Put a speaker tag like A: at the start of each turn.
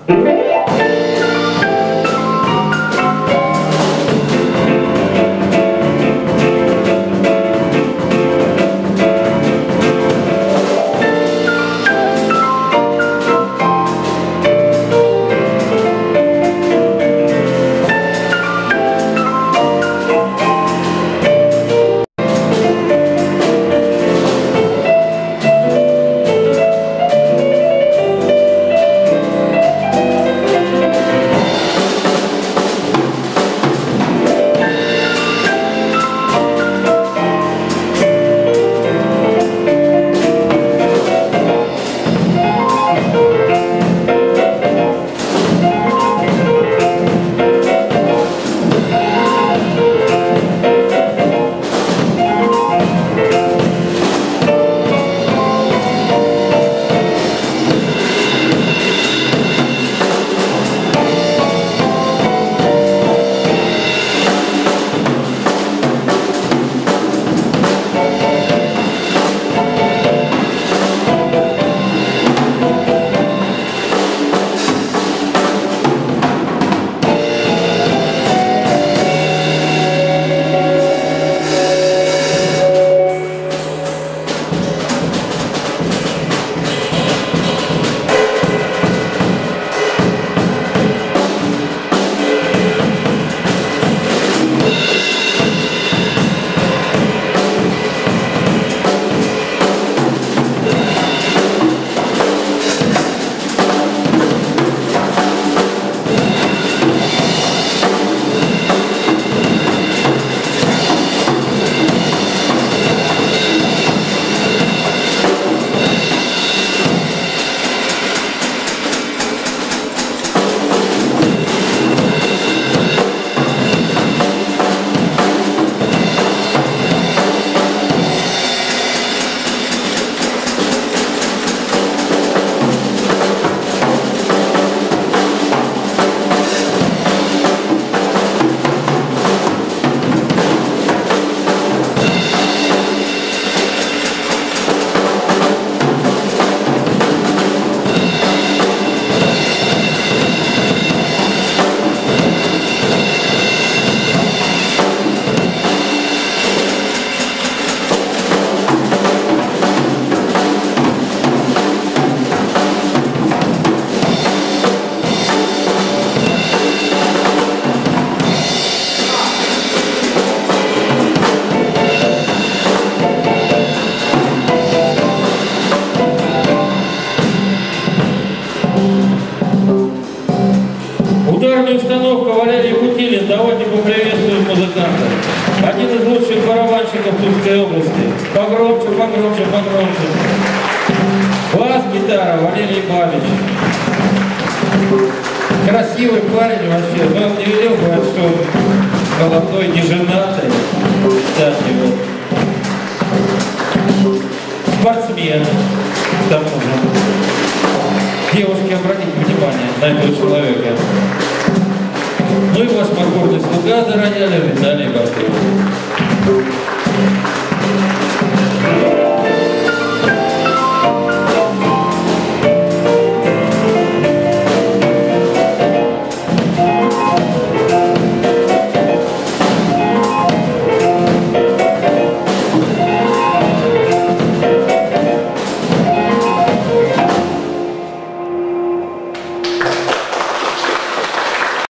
A: Ударная установка Валерий Путилин. Давайте поприветствуем музыкантов. Один из лучших барабанщиков Тульской области. Погромче, погромче, погромче. Бас-гитара Валерий Бабич. Красивый парень вообще. Но он не велел говорить, что он молодой, не женатый. Кстати, вот. Спортсмен. К тому же. Девушки, обратите внимание на этого человека. Ну и вас покорный слуга за роялем, да.